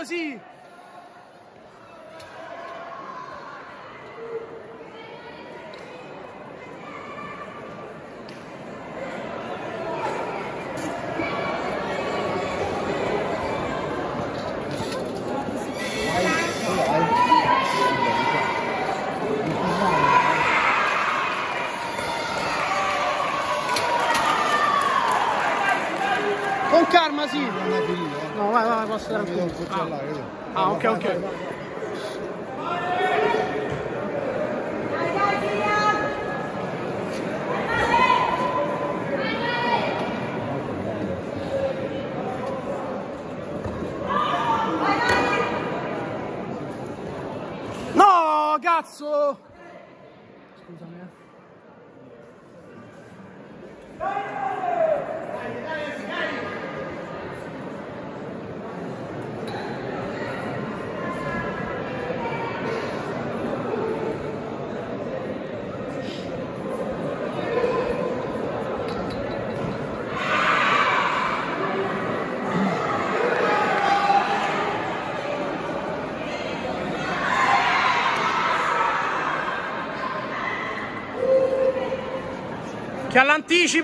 Masi! Con calma, sì. No, vai, posso dare un po'. Ah, ok. No, cazzo! Scusami. Che all'anticipo!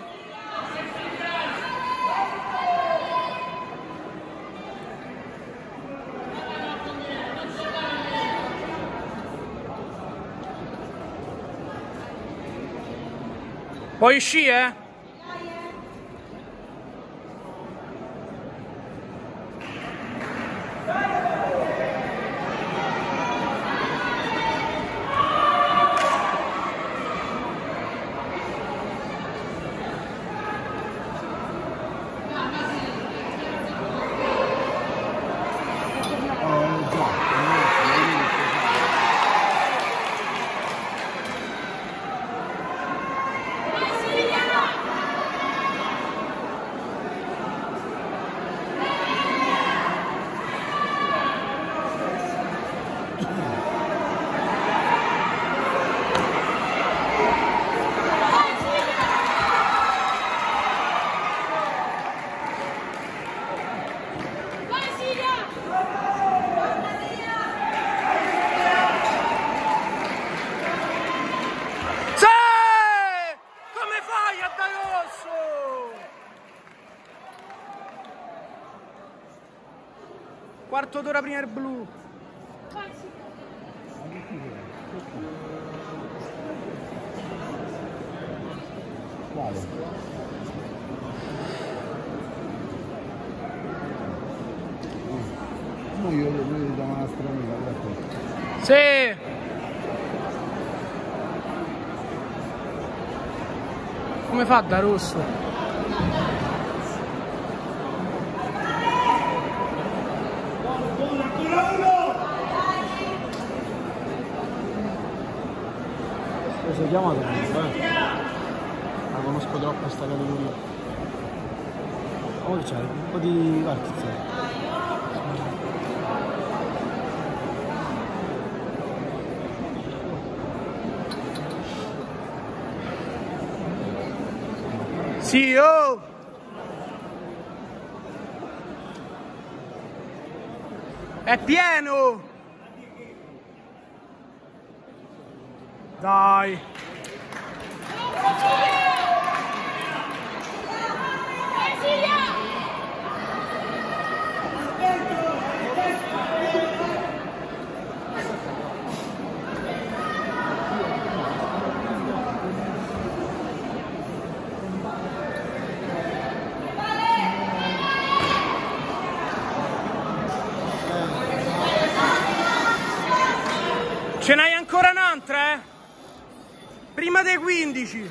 Puoi uscire? Quarto d'ora prima il blu. Quale? No, io da una strana, guarda. Sì. Come fa da rosso? Sei chiamato la conosco troppo sta categoria. Oh, c'è un po' di vertice. Sì, oh! È pieno! Dai! Ce n'hai ancora un'altra, eh? Prima dei 15.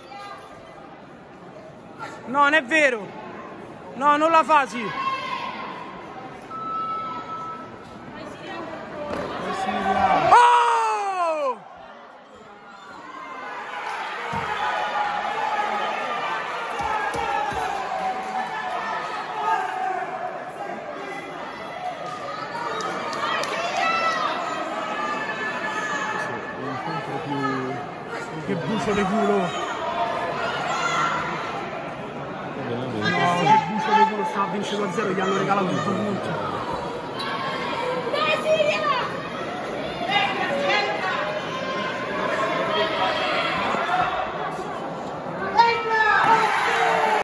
No, non è vero. No, non la fa, sì. Oh! Che bucio di culo! No, che bucio di culo, sta a vincere 2-0, gli hanno regalato tutto il punto.